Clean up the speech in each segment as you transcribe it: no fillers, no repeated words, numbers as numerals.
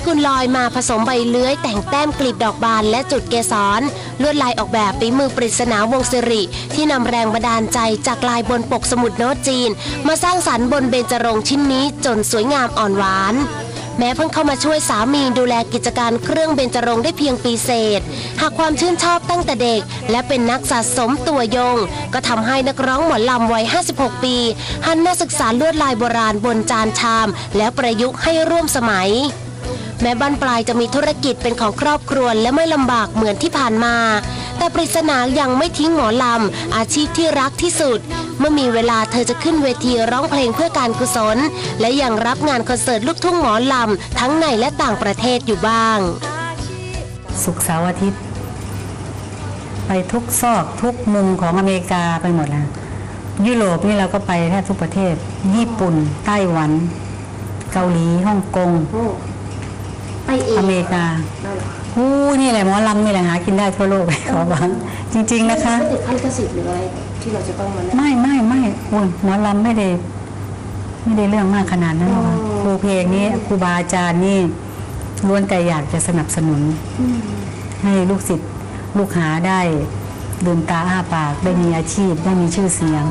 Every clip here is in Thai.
กุลลอยมาผสมใบเลื้อยแต่งแต้มกลีบดอกบานและจุดเกสรลวดลายออกแบบฝีมือปริศนาวงศิริที่นำแรงบันดาลใจจากลายบนปกสมุดโน้ตจีนมาสร้างสรรค์บนเบญจรงค์ชิ้นนี้จนสวยงามอ่อนหวานแม้เพิ่งเข้ามาช่วยสามีดูแลกิจการเครื่องเบญจรงค์ได้เพียงปีเศษหากความชื่นชอบตั้งแต่เด็กและเป็นนักสะสมตัวยงก็ทำให้นักร้องหมอลำวัย56ปีหันมาศึกษาลวดลายโบราณบนจานชามแล้วประยุกต์ให้ร่วมสมัยแม้บ้านปลายจะมีธุรกิจเป็นของครอบครัวและไม่ลำบากเหมือนที่ผ่านมาแต่ปริศนายังไม่ทิ้งหมอลำอาชีพที่รักที่สุดเมื่อมีเวลาเธอจะขึ้นเวทีร้องเพลงเพื่อการกุศลและยังรับงานคอนเสิร์ตลูกทุ่งหมอลำทั้งในและต่างประเทศอยู่บ้างศุกร์เสาร์อาทิตย์ไปทุกซอกทุกมุมของอเมริกาไปหมดแล้วยุโรปนี่เราก็ไปแทบทุกประเทศญี่ปุ่นไต้หวันเกาหลีฮ่องกงอเมริกานี่แหละหมอลำนี่แหละหากินได้ทั่วโลกขอบอกจริงๆนะคะไม่ติดขั้นกสิทธิ์หรืออะไรที่เราจะต้องมาไม่หมอลำไม่ได้เรื่องมากขนาดนั้นหรอกครูเพลงนี้ครูบาอาจารย์นี่ล้วนแต่อยากจะสนับสนุนให้ลูกศิษย์ลูกหาได้ลืมตาอ้าปากได้มีอาชีพได้มีชื่อเสียง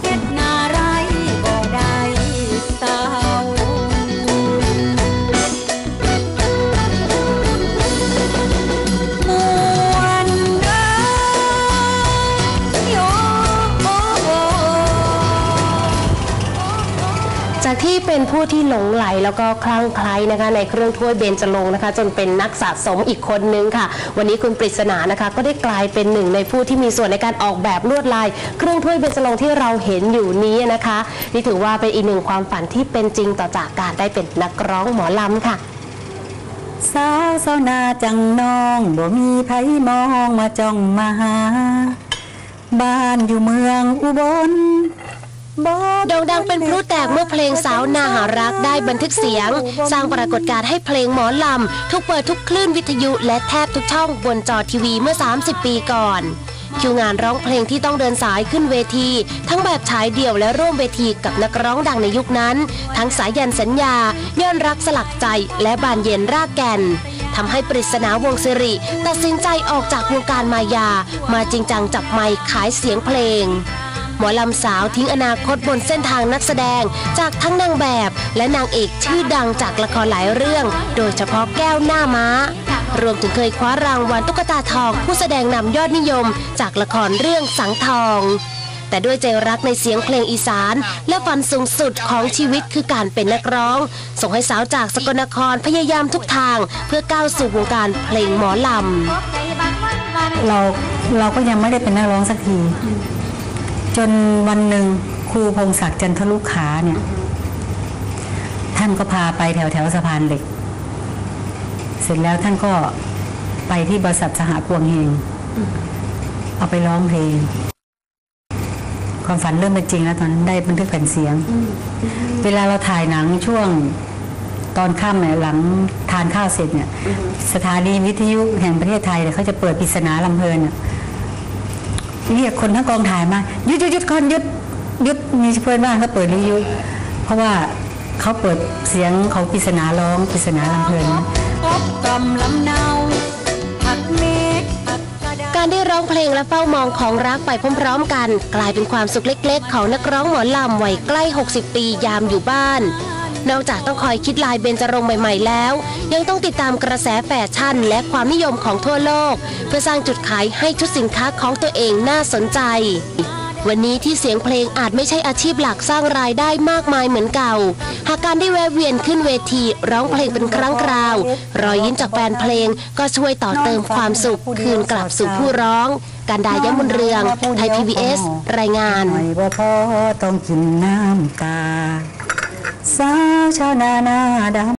จากที่เป็นผู้ที่หลงไหลแล้วก็คลั่งไคล้นะคะในเครื่องถ้วยเบญจรงค์นะคะจนเป็นนักสะสมอีกคนนึงค่ะวันนี้คุณปริศนานะคะก็ได้กลายเป็นหนึ่งในผู้ที่มีส่วนในการออกแบบลวดลายเครื่องถ้วยเบญจรงค์ที่เราเห็นอยู่นี้นะคะนี่ถือว่าเป็นอีกหนึ่งความฝันที่เป็นจริงต่อจากการได้เป็นนักร้องหมอลำค่ะสาวนาจังน้องบ่มีไผมองมาจ้องมาหาบ้านอยู่เมืองอุบลโด่งดังเป็นพลุแตกเมื่อเพลงสาวนาหารักได้บันทึกเสียงสร้างปรากฏการณ์ให้เพลงหมอลำถูกเปิดทุกคลื่นวิทยุและแทบทุกช่องบนจอทีวีเมื่อ30 ปีก่อนคิวงานร้องเพลงที่ต้องเดินสายขึ้นเวทีทั้งแบบฉายเดี่ยวและร่วมเวทีกับนักร้องดังในยุคนั้นทั้งสายันสัญญาย้อนรักสลักใจและบานเย็นรากแก่นทำให้ปริศนาวงศิริตัดสินใจออกจากวงการมายามาจริงจังจับไมค์ขายเสียงเพลงหมอลำสาวทิ้งอนาคตบนเส้นทางนักแสดงจากทั้งนางแบบและนางเอกชื่อดังจากละครหลายเรื่องโดยเฉพาะแก้วหน้าม้ารวมถึงเคยคว้ารางวัลตุ๊กตาทองผู้แสดงนำยอดนิยมจากละครเรื่องสังทองแต่ด้วยใจรักในเสียงเพลงอีสานและฝันสูงสุดของชีวิตคือการเป็นนักร้องส่งให้สาวจากสกลนครพยายามทุกทางเพื่อก้าวสู่วงการเพลงหมอลำเราก็ยังไม่ได้เป็นนักร้องสักทีจนวันหนึ่งครูพงศักดิ์จันทลุขาเนี่ยท่านก็พาไปแถวสะพานเหล็กเสร็จแล้วท่านก็ไปที่บริษัทสหกวงเฮงเอาไปร้องเพลงความฝันเริ่มเป็นจริงแล้วตอนนั้นได้บันทึกแผ่นเสียงเวลาเราถ่ายหนังช่วงตอนค่ำเนี่ยหลังทานข้าวเสร็จเนี่ยสถานีวิทยุแห่งประเทศไทยเนี่ยเขาจะเปิดปริศนาลำเพลินเรียกคนทั้งกองถ่ายมาหยุดก่อนหยุดมีเพื่อนบ้านเขาเปิดวิทยุเพราะว่าเขาเปิดเสียงของปริศนาร้องปริศนาลำเพลินการได้ร้องเพลงและเฝ้ามองของรักไปพร้อมๆกันกลายเป็นความสุขเล็กๆของนักร้องหมอลำวัยใกล้60 ปียามอยู่บ้านนอกจากต้องคอยคิดลายเบญจรงค์ใหม่ๆแล้วยังต้องติดตามกระแสแฟชั่นและความนิยมของทั่วโลกเพื่อสร้างจุดขายให้ชุดสินค้าของตัวเองน่าสนใจวันนี้ที่เสียงเพลงอาจไม่ใช่อาชีพหลักสร้างรายได้มากมายเหมือนเก่าหากการได้แวะเวียนขึ้นเวทีร้องเพลงเป็นครั้งคราวรอยยิ้มจากแฟนเพลงก็ช่วยต่อเติมความสุขคืนกลับสู่ผู้ร้องการดายะมุนเรืองไทย PBS รายงานบ่พอต้องกินน้ำตาสาวชาวนาดำ